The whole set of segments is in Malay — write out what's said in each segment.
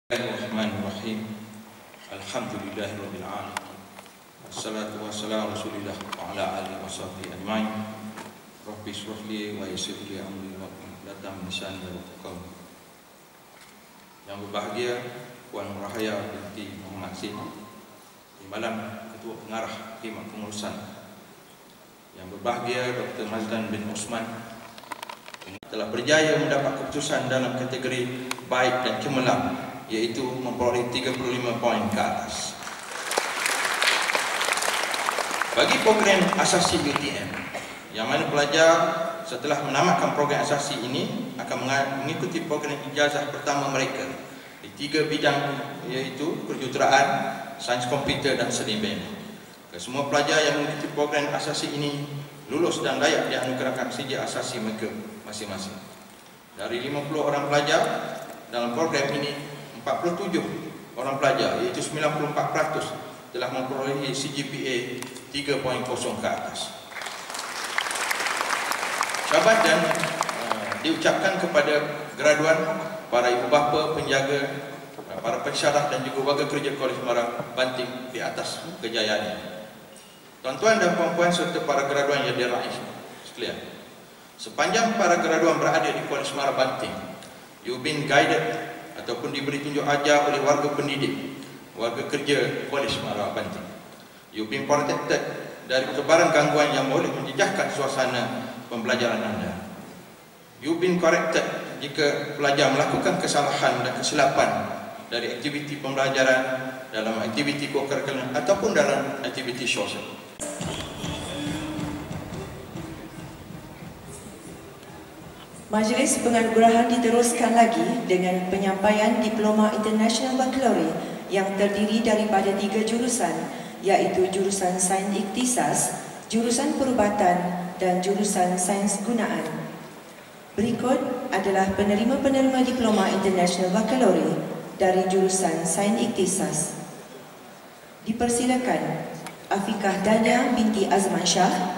Bismillahirrahmanirrahim. Alhamdulillahirabbil alamin. Wassalatu wassalamu ala Rasulillah wa ala alihi washabbihi ajmain. Rabbi shrah li wa yassir li amri wa hlul lisani yafqahu qawli. Yang berbahagia Puan Rahaya binti Muhammad Sin, Timbalan Ketua Pengarah Khidmat Pengurusan. Yang berbahagia Dr. Mazlan bin Osman telah berjaya mendapat keputusan dalam kategori baik dan cemerlang, iaitu memperoleh 35 poin ke atas. Bagi program asasi UTM, yang mana pelajar setelah menamatkan program asasi ini akan mengikuti program ijazah pertama mereka di 3 bidang, iaitu kejuruteraan, sains komputer dan seni bina. Semua pelajar yang mengikuti program asasi ini lulus dan layak dianugerahkan sijil asasi mereka masing-masing. Dari 50 orang pelajar dalam program ini, 47 orang pelajar, iaitu 94% telah memperolehi CGPA 3.0 ke atas. Syahabat dan diucapkan kepada graduan, para ibu bapa, penjaga, para pensyarah dan juga warga kerja Kolej Semara Banting di atas kejayaan ini. Tuan-tuan dan puan-puan serta para graduan yang dirahmati sekalian, sepanjang para graduan berada di Kolej Semara Banting, you've been guided ataupun diberi tunjuk ajar oleh warga pendidik, warga kerja Kolej Semara Banting. You've been protected dari sebarang gangguan yang boleh menjejaskan suasana pembelajaran anda. You've been corrected jika pelajar melakukan kesalahan dan kesilapan dari aktiviti pembelajaran, dalam aktiviti co-curricular ataupun dalam aktiviti sosial. Majlis penganugerahan diteruskan lagi dengan penyampaian Diploma International Baccalaureate yang terdiri daripada 3 jurusan, iaitu jurusan Sains Ikhtisas, jurusan Perubatan dan jurusan Sains Gunaan. Berikut adalah penerima-penerima Diploma International Baccalaureate dari jurusan Sains Ikhtisas. Dipersilakan Afikah Dania binti Azman Shah,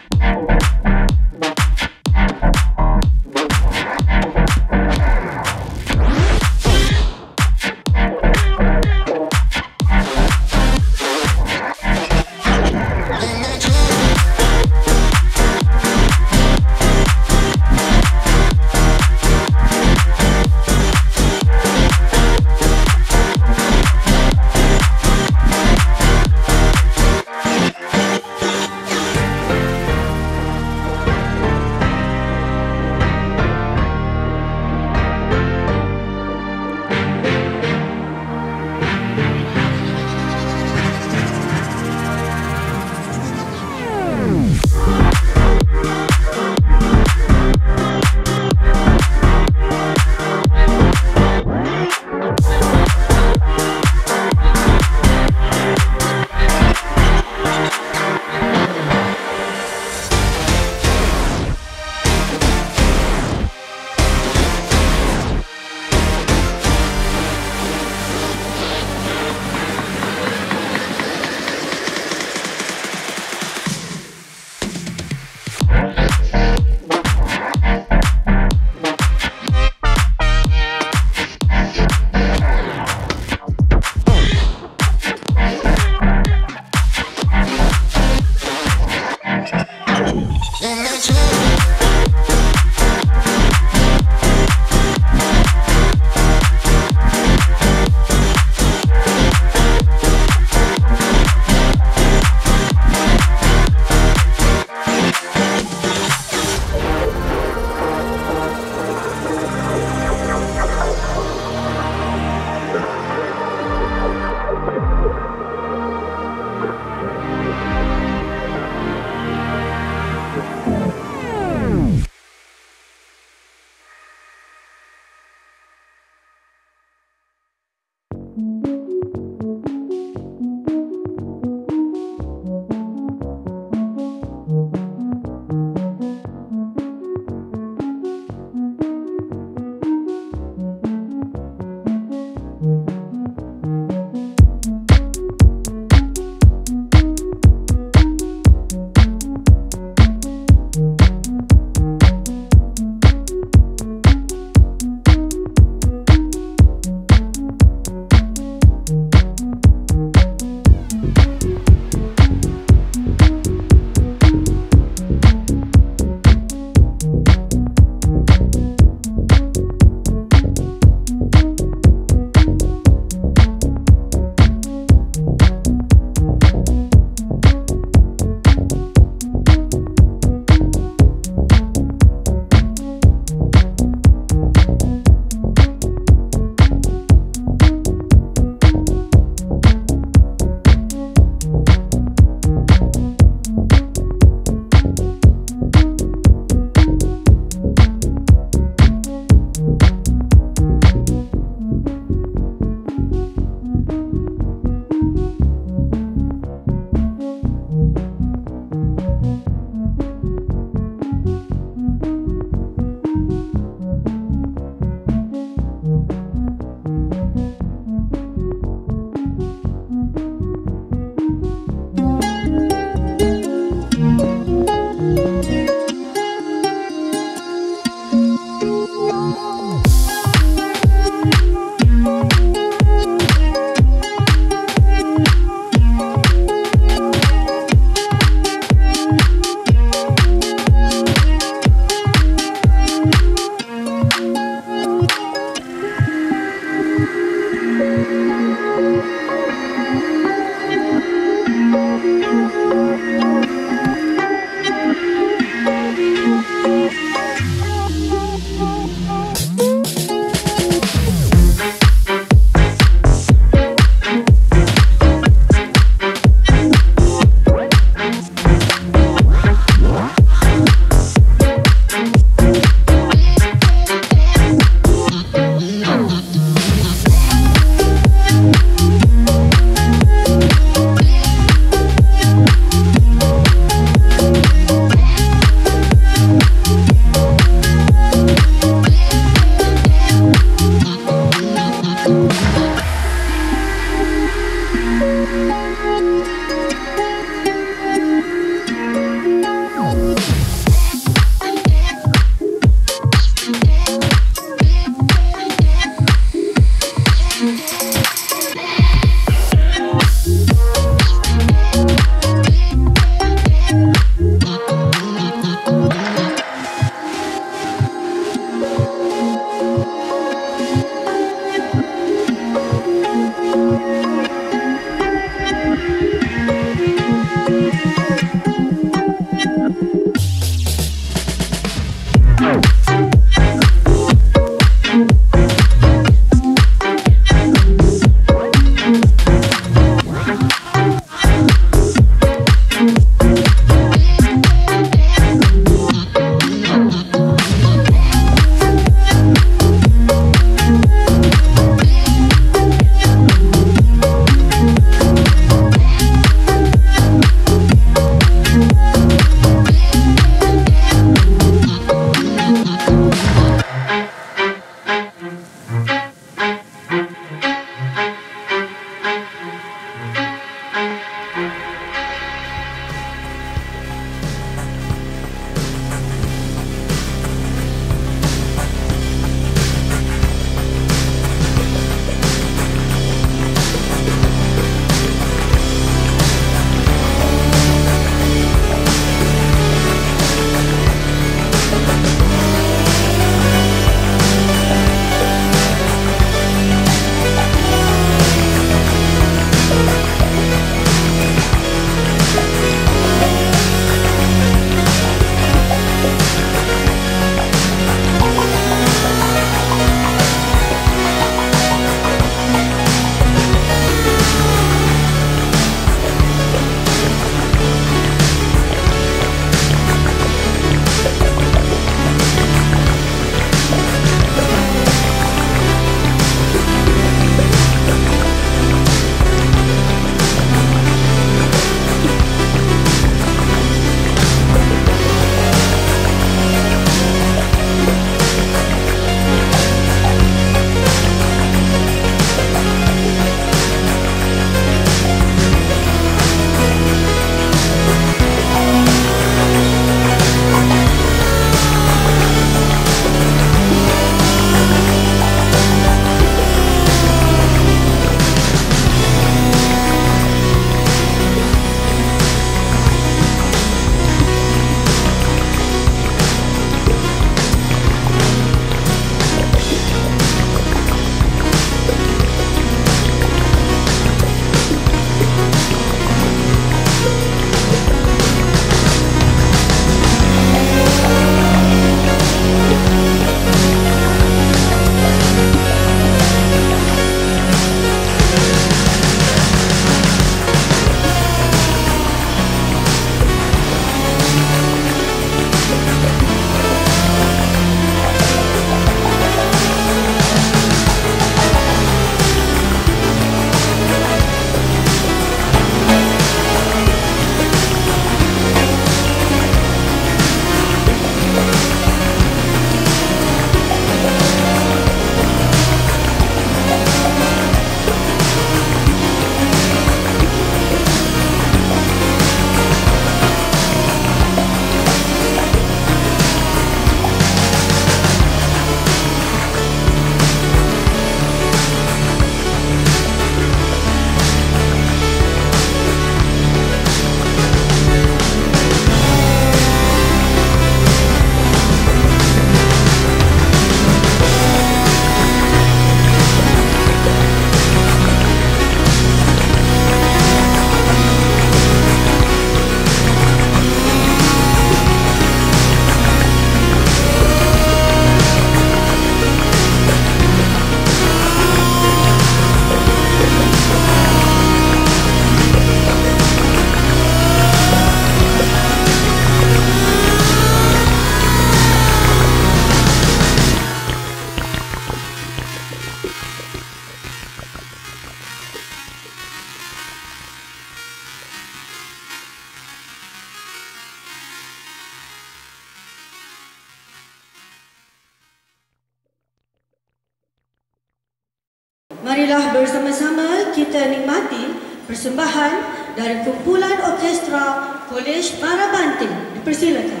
Marilah bersama-sama kita nikmati persembahan dari kumpulan orkestra Kolej Mara Banting. Dipersilakan.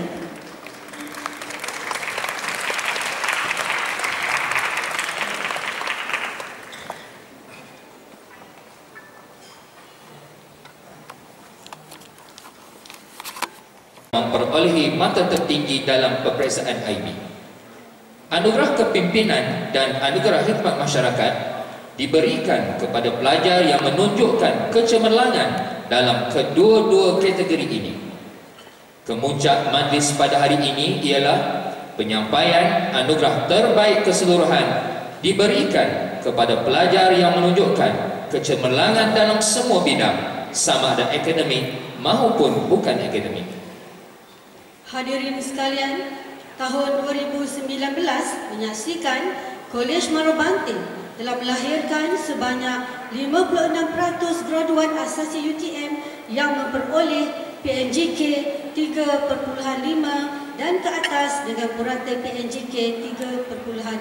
Memperolehi mata tertinggi dalam peperiksaan IB. Anugerah kepimpinan dan anugerah khidmat masyarakat diberikan kepada pelajar yang menunjukkan kecemerlangan dalam kedua-dua kategori ini. Kemuncak majlis pada hari ini ialah penyampaian anugerah terbaik keseluruhan diberikan kepada pelajar yang menunjukkan kecemerlangan dalam semua bidang, sama ada akademik maupun bukan akademik. Hadirin sekalian, tahun 2019 menyaksikan Kolej Mara Banting telah melahirkan sebanyak 56% graduan asasi UTM yang memperoleh PNJK 3.5 dan ke atas dengan purata PNJK 3.48.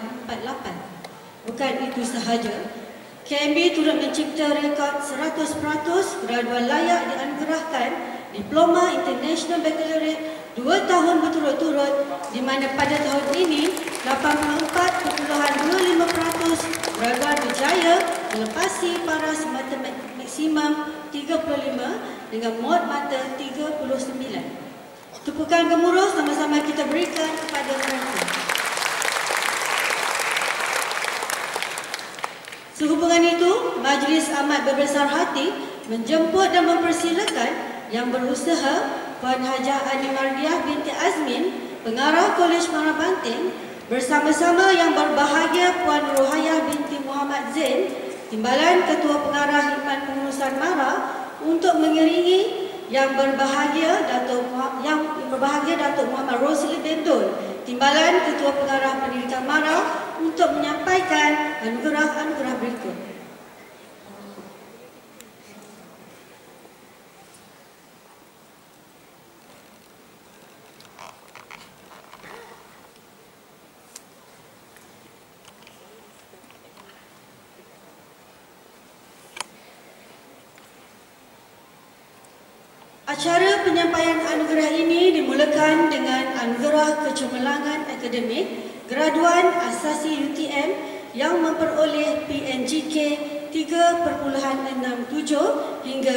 Bukan itu sahaja, KMB turut mencipta rekod 100% graduan layak dianugerahkan Diploma International Baccalaureate 2 tahun berturut-turut, di mana pada tahun ini 84.25% graduan berjaya melepasi paras mata maksimum 35 dengan mod mata 39. Tepukan gemuruh sama-sama kita berikan kepada mereka. Sehubungan itu, majlis amat berbesar hati menjemput dan mempersilakan yang berusaha Puan Hajah Ani Mardiah binti Azmin, Pengarah Kolej Mara Banting, bersama-sama yang berbahagia Puan Rohayah binti Muhammad Zain, Timbalan Ketua Pengarah Hikmat Pengurusan Mara, untuk mengiringi yang berbahagia Datuk Muhammad Rosli Bendul, Timbalan Ketua Pengarah Pendidikan Mara, untuk menyampaikan anugerah-anugerah berikut. Acara penyampaian anugerah ini dimulakan dengan anugerah kecemerlangan akademik graduan asasi UTM yang memperoleh PNJK 3.67 hingga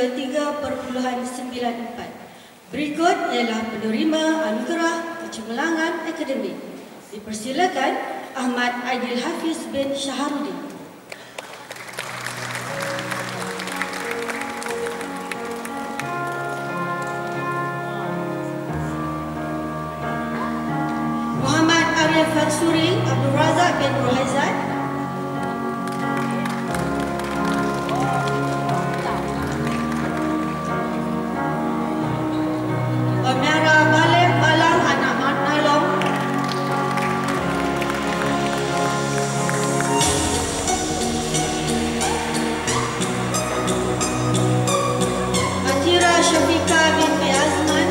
3.94. Berikut ialah penerima anugerah kecemerlangan akademik. Dipersilakan Ahmad Aidil Hafiz bin Syaharudin. Fansuri Abdul Razak bin Rohaizat, Omera Balik Balang anak Mat Nalong, Atira Syafika binti Azman,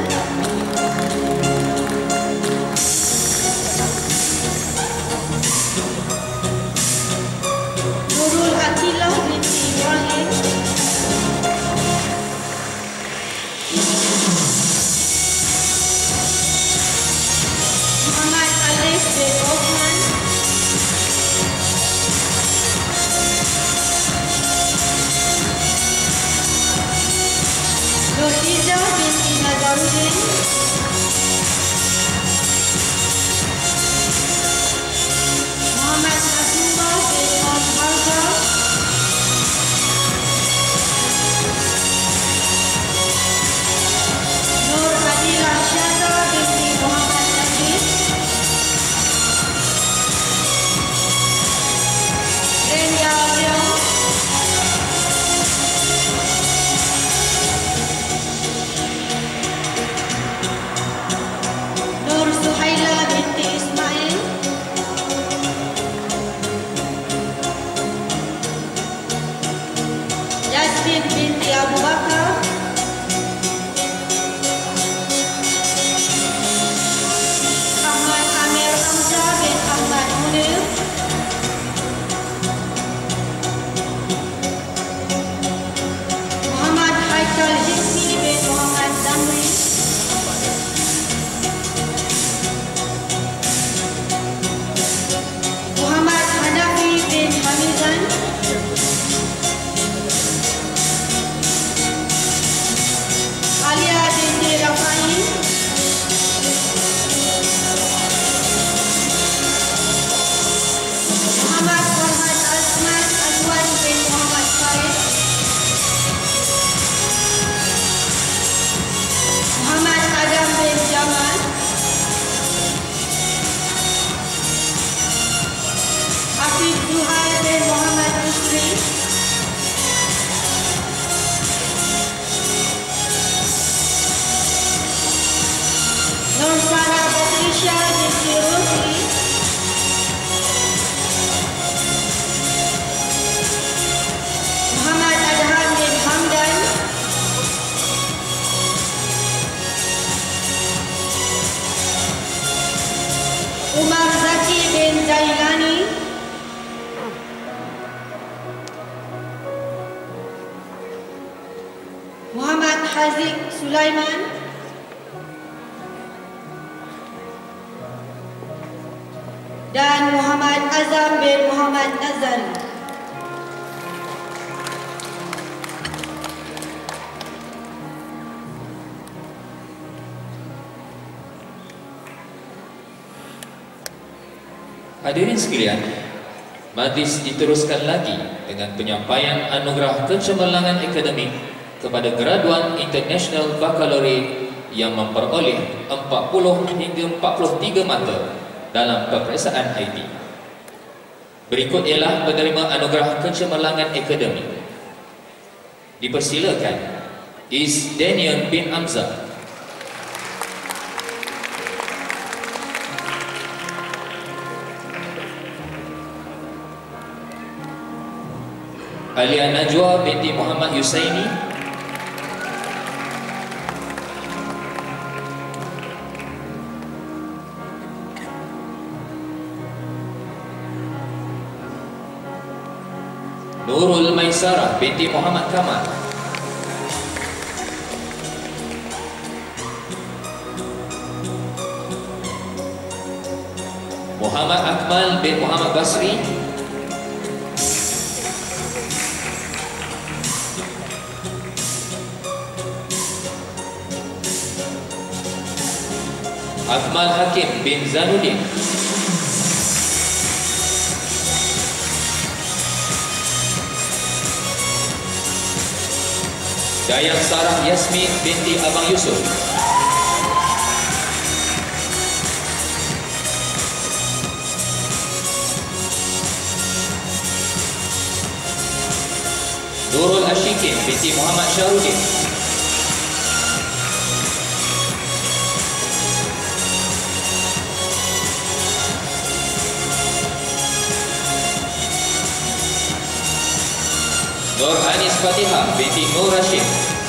Nurhizah binti Nazarudin, Muhammad Nasrullah bin Harga, Nur Adilah Syahra binti Muhammad Najib, Umar Zaki bin Zailani, Muhammad Haziq Sulaiman, dan Muhammad Azam bin Muhammad Nazari. Hadirin sekalian, majlis diteruskan lagi dengan penyampaian anugerah kecemerlangan akademik kepada graduan International Baccalaureate yang memperoleh 40 hingga 43 mata dalam peperiksaan IT. Berikut ialah penerima anugerah kecemerlangan akademik. Dipersilakan Is Daniel bin Hamzah, Alia Najwa binti Muhammad Yusaini, Nurul Maisarah binti Muhammad Kamal, Muhammad Akmal bin Muhammad Basri, Akmal Hakim bin Zanuddin, Dayang Sarah Yasmin binti Abang Yusuf, Nurul Ashikin binti Muhammad Syarudin, Nur Anis Fatihah binti Nur Rashid,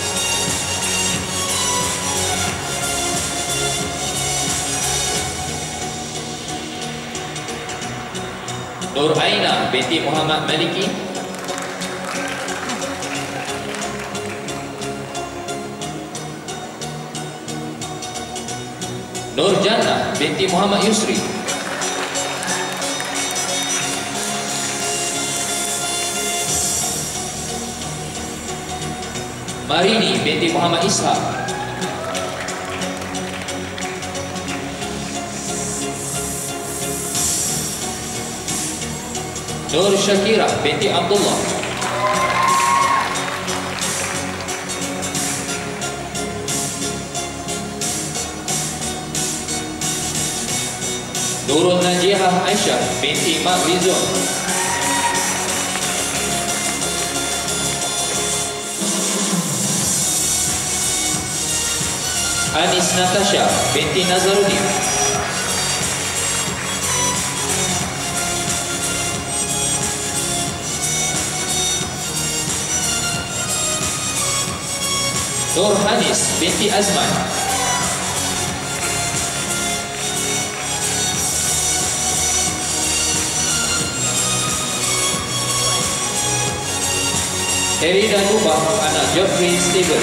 Nur Aina binti Muhammad Maliki, Nur Jannah binti Muhammad Yusri, Marini binti Muhammad Ishaq, Nur Syakira binti Abdullah, Nurul Najihah Aisyah binti Mak Rizwan, Anis Natasha binti Nazaruddin, Nur Hanis binti Azman, Erida Nubah anak Geoffrey Steven,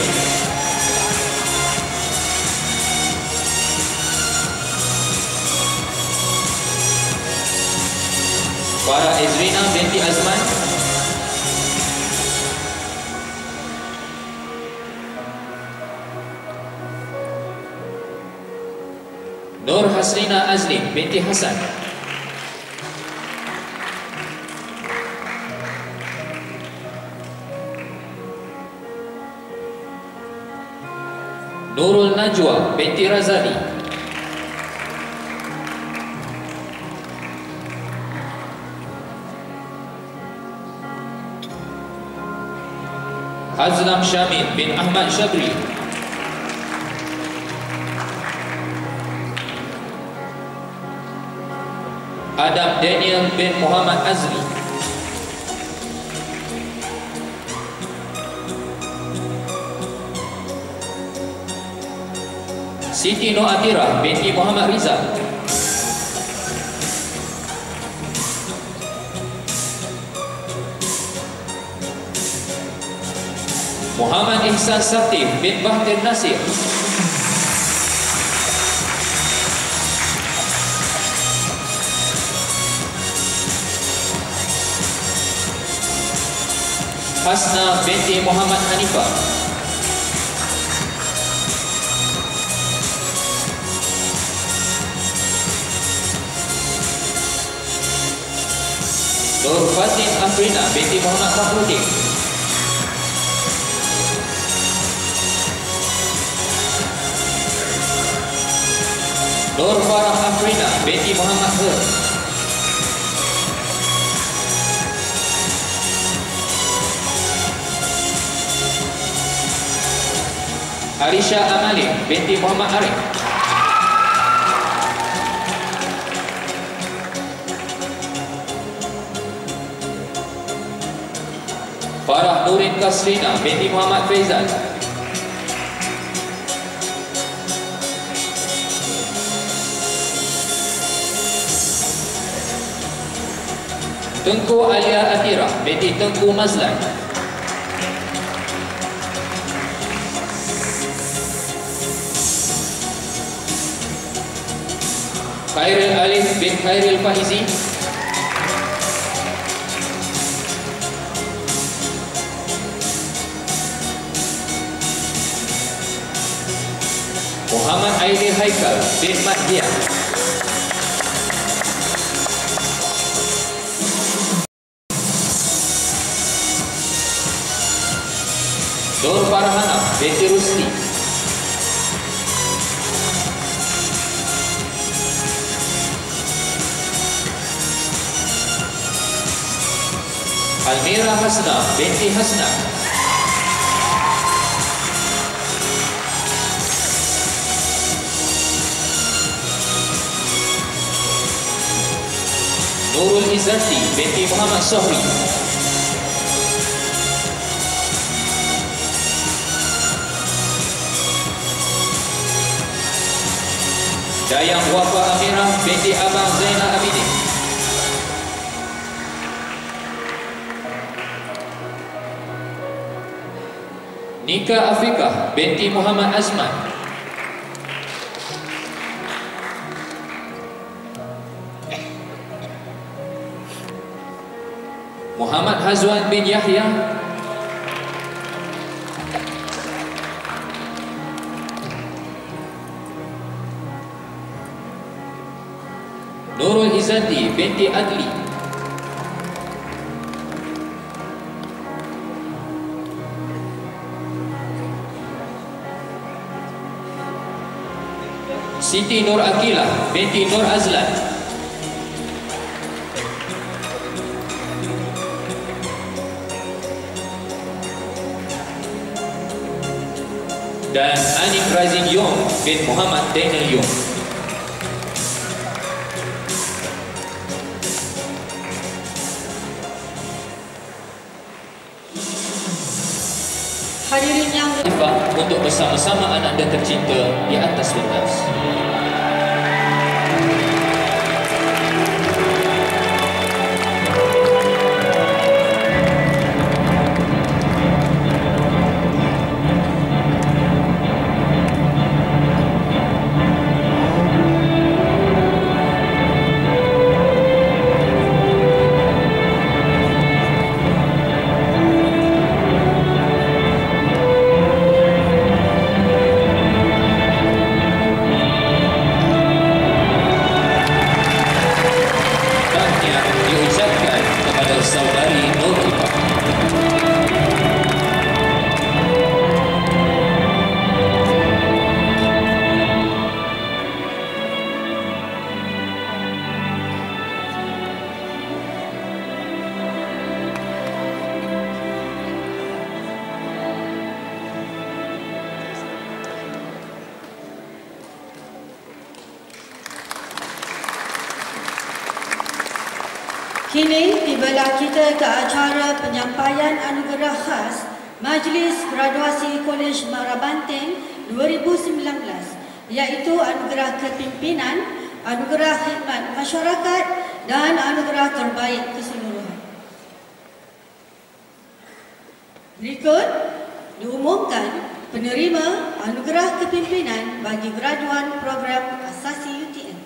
Farah Ezrina binti Azman, Nur Hasrina Azlim binti Hasan, Nurul Najwa binti Razali, Hazlam Syamil bin Ahmad Syabri, Adam Daniel bin Muhammad Azri, Siti Noatira binti Muhammad Rizal, Muhammad Ihsan Satif bin Bahtir Nasir. Hasna binti Muhammad Hanifah. Nur Fatin Afrina binti Muhammad Fahrudin. Nur Farah Afrina binti Muhammad Her. Arisha Amali binti Muhammad Arif. Farah Nurin Kasrina binti Muhammad Faizal. Tengku Alia Atirah binti Tengku Mazlan. Khairil Alif bin Khairil Faizi. Muhammad Aidil Haikal bin Mahdiah. Nur Farhana binti Rusli. Almira Hasna binti Hasna. Nurul Izzati binti Muhammad Sohri. Dayang Wafa Amirah binti Abang Zainal Abidin. Nika Afikah binti Muhammad Azman. Muhammad Hazwan bin Yahya. Nurul Izzati binti Adli. Siti Nur Akilah binti Nur Azlan. Dan Anik Razin Yong bin Muhammad Daniel Yong. Hadirin yang untuk bersama-sama anak anda tercinta di atas pentas. Kini tibalah kita ke acara penyampaian anugerah khas Majlis Graduasi Kolej Muara Banteng 2019, iaitu anugerah kepimpinan, anugerah khidmat masyarakat dan anugerah terbaik keseluruhan. Berikut diumumkan penerima anugerah kepimpinan bagi graduan program asasi UTM.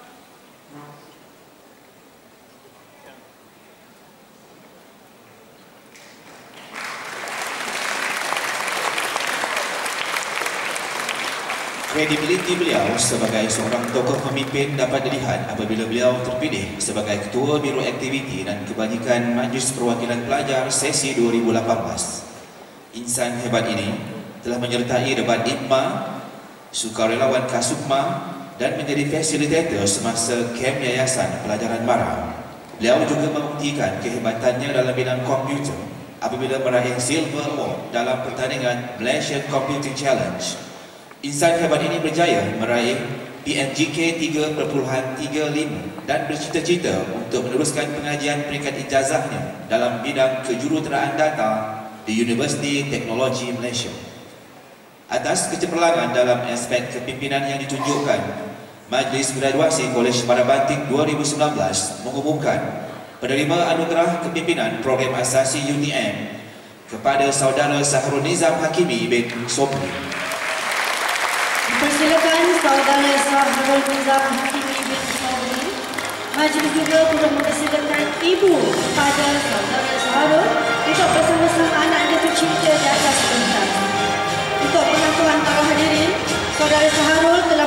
Kredibiliti beliau sebagai seorang tokoh pemimpin dapat dilihat apabila beliau terpilih sebagai Ketua Biro Aktiviti dan Kebajikan Majlis Perwakilan Pelajar sesi 2018. Insan hebat ini telah menyertai debat IPMA, sukarelawan Kasukma dan menjadi fasilitator semasa kem Yayasan Pelajaran Mara. Beliau juga membuktikan kehebatannya dalam bidang komputer apabila meraih Silver Award dalam pertandingan Malaysian Computing Challenge. Insan hebat ini berjaya meraih PMGK 3.35 dan bercita-cita untuk meneruskan pengajian peringkat ijazahnya dalam bidang kejuruteraan data di Universiti Teknologi Malaysia. Atas kecemerlangan dalam aspek kepimpinan yang ditunjukkan, Majlis Graduasi Kolej Mara Banting 2019 mengumumkan penerima anugerah kepimpinan program asasi UTM kepada saudara Sahrul Nizam Hakimi bin Sobri. Dipersilakan saudara Sahrul Nizam Hakimi bin Sobri. Majlis juga turut mempersilakan ibu kepada saudara Sahrul untuk bersama-sama anaknya tercinta di atas pentas. Untuk pengakuan para hadirin, saudara Sahrul telah